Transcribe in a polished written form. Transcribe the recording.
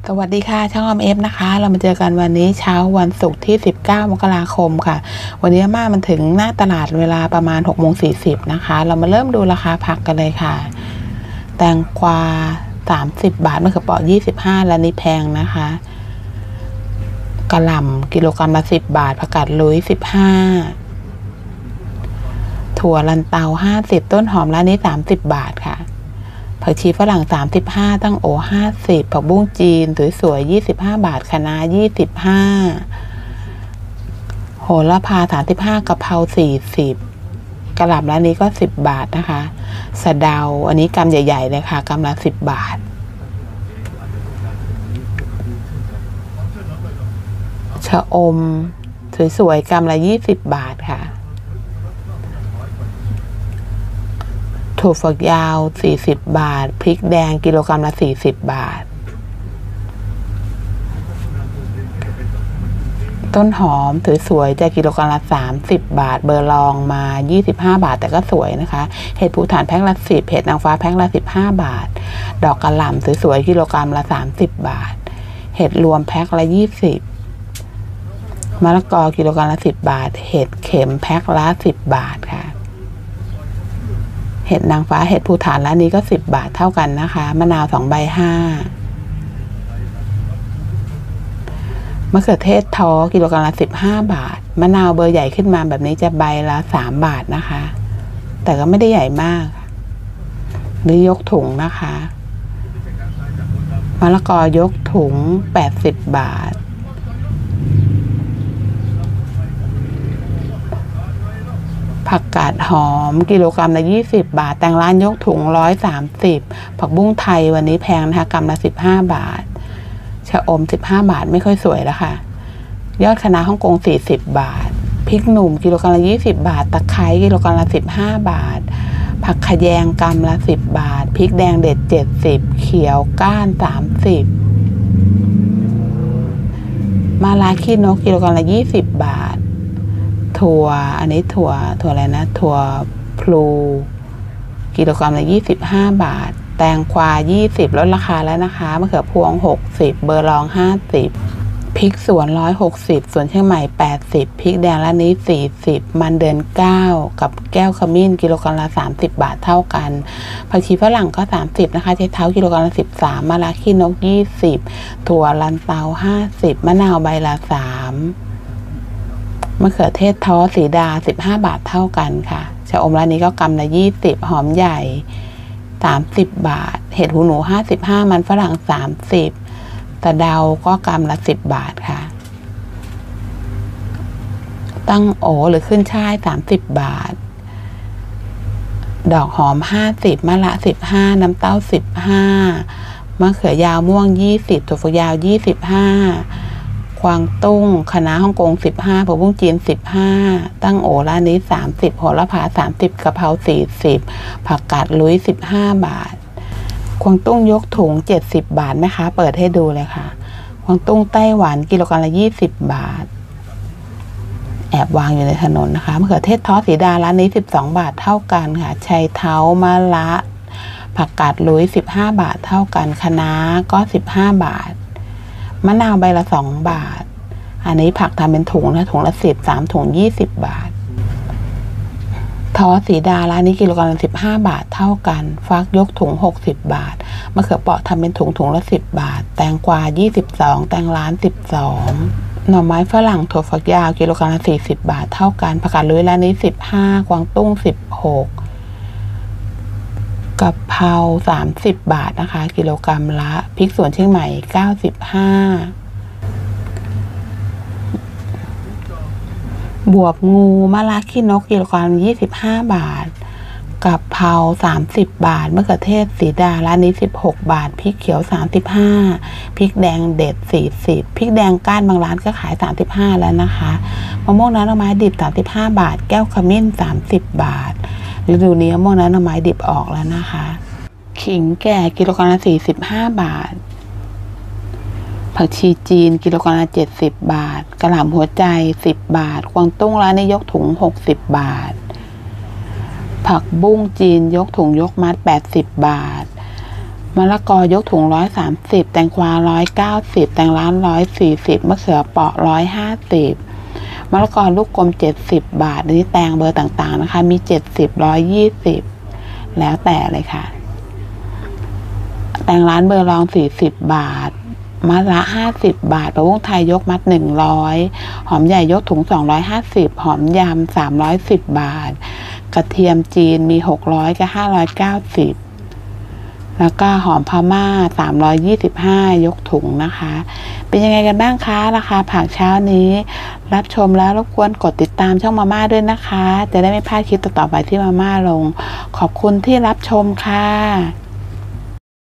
สวัสดีค่ะช่องอมเอฟนะคะเรามาเจอกันวันนี้เช้าวันศุกร์ที่19 มกราคมค่ะวันนี้มามันถึงหน้าตลาดเวลาประมาณ6:40นะคะเรามาเริ่มดูราคาผักกันเลยค่ะแตงกวา30 บาทมะเขือเปราะ25และนี่แพงนะคะกะหล่ำกิโลกรัมละ10 บาทผักกาดลุย15ถั่วลันเตา50ต้นหอมร้านนี้30 บาทค่ะผักชีฝรั่ง35ตั้งโอ50ผักบุ้งจีนสวยๆ25 บาทคะน้า25โหระพา35กะเพรา40กะหล่ำร้านนี้ก็10 บาทนะคะสะเดาอันนี้กำใหญ่ๆเลยค่ะกำละ10 บาทชะอมสวยๆกำละ20 บาทค่ะถั่วฝักยาว40 บาทพริกแดงกิโลกรัมละ40 บาทต้นหอมสวยๆจะกิโลกรัมละ30 บาทเบอร์ลองมา25 บาทแต่ก็สวยนะคะเห็ดภูฐานแพ็คละ10เห็ดนางฟ้าแพ็คละ15 บาทดอกกระหล่ำสวยๆกิโลกรัมละ30 บาทเห็ดรวมแพ็คละ20มะละกอกิโลกรัมละ10 บาทเห็ดเข็มแพ็คละ10 บาทค่ะเห็ดนางฟ้าเห็ดภูฐานร้านนี้ก็10 บาทเท่ากันนะคะมะนาว2 ใบ 5มะเขือเทศท้อกิโลกรัมละ15 บาทมะนาวเบอร์ใหญ่ขึ้นมาแบบนี้จะใบละ3 บาทนะคะแต่ก็ไม่ได้ใหญ่มากหรือยกถุงนะคะมะละกอยกถุง80 บาทผักกาดหอมกิโลกรัมละ20 บาทแตงร้านยกถุง130ผักบุ้งไทยวันนี้แพงนะคะกรัมละ15 บาทชะอม15 บาทไม่ค่อยสวยแล้วค่ะยอดคะน้าฮ่องกง40 บาทพริกหนุ่มกิโลกรัมละ20 บาทตะไคร้กิโลกรัมละ15 บาทผักขะแยงกรัมละ10 บาทพริกแดงเด็ด70เขียวก้าน30มะระขี้นกกิโลกรัมละ20 บาทถั่วอันนี้ถั่วอะไรนะถั่วพลูกิโลกรัมละ25 บาทแตงกวา20ลดราคาแล้วนะคะมะเขือพวง60เบอร์รอง50พริกสวน160สวนเชียงใหม่80พริกแดงร้านนี้40มันเดือน9กับแก้วขมิ้นกิโลกรัมละ30 บาทเท่ากันผักชีฝรั่งก็30นะคะใช้เท้ากิโลกรัมละ13มะระขี้นก20ถั่วลันเตา50มะนาวใบละ3มะเขือเทศท้อสีดา15 บาทเท่ากันค่ะชะอมร้านนี้ก็กำละ20หอมใหญ่30 บาทเห็ดหูหนู55มันฝรั่ง30ตะเดาก็กำละ10 บาทค่ะตั้งโอหรือขึ้นช่าย30 บาทดอกหอม50มะระ15น้ำเต้า15มะเขือยาวม่วง20ถั่วฝักยาว25กวางตุ้งคะน้าฮ่องกง15ผักบุ้งจีน15ตั้งโอร้านนี้30โหระพา30กะเพรา40ผักกาดลุย15 บาทกวางตุ้งยกถุง70 บาทแม่ค้าเปิดให้ดูเลยค่ะกวางตุ้งไต้หวันกิโลกรัมละ20 บาทแอบวางอยู่ในถนนนะคะมะเขือเทศท้อสีดาร้านนี้12 บาทเท่ากันค่ะชัยเท้ามะระผักกาดลุย15 บาทเท่ากันคะน้าก็15 บาทมะนาวใบละ2 บาทอันนี้ผักทำเป็นถุงนะถุงละ10 3ถุง20 บาทท้อสีดาร้านนี้กิโลกรัมละ15 บาทเท่ากันฟักยกถุง60 บาทมะเขือเปราะทำเป็นถุงถุงละ10 บาทแตงกวา22แตงร้าน12หน่อไม้ฝรั่งถั่วฝักยาวกิโลกรัมละ40 บาทเท่ากันผักกาดลุยร้านนี้15กวางตุ้ง16กะเพรา30 บาทนะคะกิโลกรัมละพริกสวนเชียงใหม่95บวบงูมะระขี้นกกิโลกรัม25 บาทกะเพรา30 บาทมะเขือเทศสีดาร้านนี้16 บาทพริกเขียว35พริกแดงเด็ด40พริกแดงก้านบางร้านก็ขาย35แล้วนะคะมะม่วงน้ำดอกไม้ดิบ35 บาทแก้วขมิ้น30 บาทฤดูนี้มะม่วงน้ำดอกไม้ดิบออกแล้วนะคะขิงแก่กิโลกรัมละ45 บาทผักชีจีนกิโลกรัมละ70 บาทกะหล่ำหัวใจ10 บาทกวางตุ้งร้านนี้ยกถุง60 บาทผักบุ้งจีนยกถุงยกมัด80 บาทมะละกอยกถุง130แตงกวา190แตงร้าน140มะเขือเปาะ150มะละกอลูกกลม70 บาทอันนี้แตงเบอร์ต่างๆนะคะมี70 120แล้วแต่เลยค่ะแตงร้านเบอร์รอง40 บาทมัดละ50 บาทผักบุ้งไทยยกมัด100หอมใหญ่ยกถุง250หอมยำ310 บาทกระเทียมจีนมี600กับ590แล้วก็หอมพม่า325ยกถุงนะคะเป็นยังไงกันบ้างคะราคาผักเช้านี้รับชมแล้วรบกวนกดติดตามช่องมาม่าด้วยนะคะจะได้ไม่พลาดคลิปต่อๆไปที่มาม่าลงขอบคุณที่รับชมค่ะ